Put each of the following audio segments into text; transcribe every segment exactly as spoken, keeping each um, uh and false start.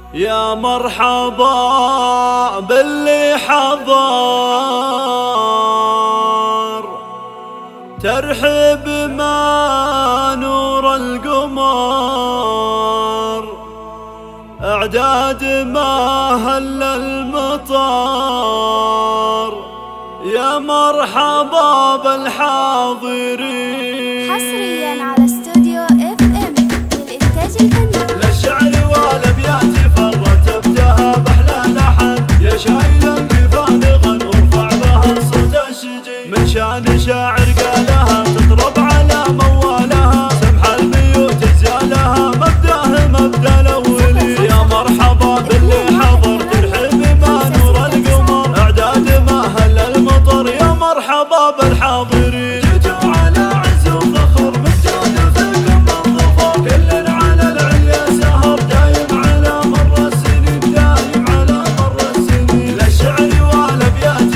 يا مرحبا باللي حضر، ترحب ما نور القمر، اعداد ما هل المطر. يا مرحبا بالحاضرين. حصريا على استوديو اف ام للإنتاج الفني. للشعر والابيات فرتبتها باحلى لحن، يا شايلا الجفان غن وارفع بها الصوت الشجي. من شان شاعر قالها تضرب على موالها، سمح البيوت زالها مبداه مبدا الاولي. يا مرحبا باللي حضر، ترحب ما نور القمر، اعداد ما هل المطر. يا مرحبا بالحاضرين. جيتوا على عز وفخر، مجاد فيكم الظفر، كل على العليا سهر، دايم على مر السنين، دايم على مر السنين. للشعر والابيات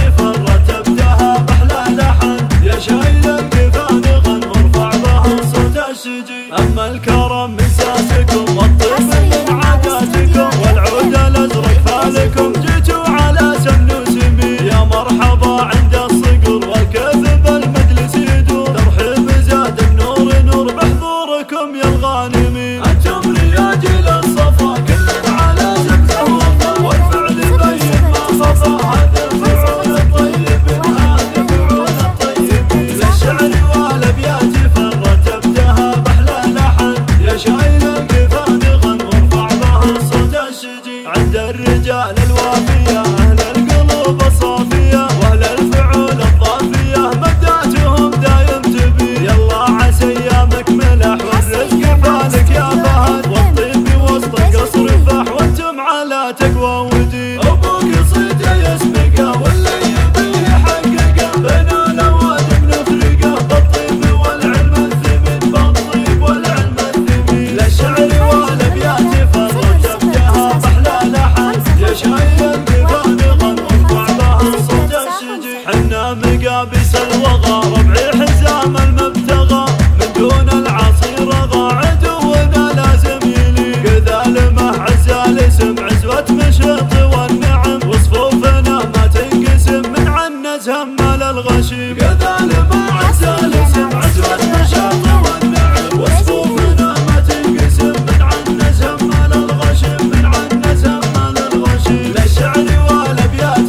فرتبتها باحلى لحن، يا شايل الجفان غن وارفع بها الصوت الشجي. اما الكرم من ساسكم، والطيب من عاداتكم، والعود الازرق فالكم. جيتوا على سمن وسمي، يا مرحبا عند الصقر، والكيف بالمجلس يدور. ترحيب زاد النور نور بحضوركم يا الغانمين. انتم رياجل الصفا، كل على زمزه وفا، والفعل بين ما خفا. هذا الفعول الطيب، هذا الفعول الطيب. للشعر والابيات فرتبتها باحلى لحن، يا شايل القفان غن وارفع بها الصوت الشجي. عند الرجال الوافيه، اهل القلوب الصافيه، واهل الفعول الضافيه، مبداتهم دايم تبي. يلا عسى ايامك ملح، والرزق بالك يا فهد، والطيب وسط قصر فح، وانتم على تقوى ودين. ابوك صيته يسبقه، واللي يبي يحققه، بين الاواد بنفرقه، بالطيب والعلم الثمين، بالطيب والعلم الثمين. للشعر والابيات فرتبتها باحلى لحن، يا شايل القفان غن وارفع بها الصوت الشجي. حنا مقابس الوغى، ربعي حزام المبتغى، من دون العصير غا عدونا لازم يلي. كذا لمح عزى الاسم، عزوة مشط والنعم، وصفوفنا ما تنقسم، من عنز همال الغشيم. كذا لمح عزى الاسم، عزوة مشط والنعم، وصفوفنا ما تنقسم، من عنز همال الغشيم، من عنز همال الغشيم. للشعر والابيات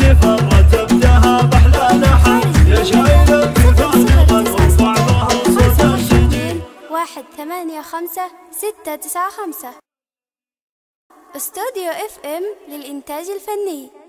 فرتبتها باحلى لحن، يا شايل القفان غن وارفع بها الصوت الشجي. واحد ثمانية خمسة ستة تسعة خمسة. استوديو اف ام للإنتاج الفني.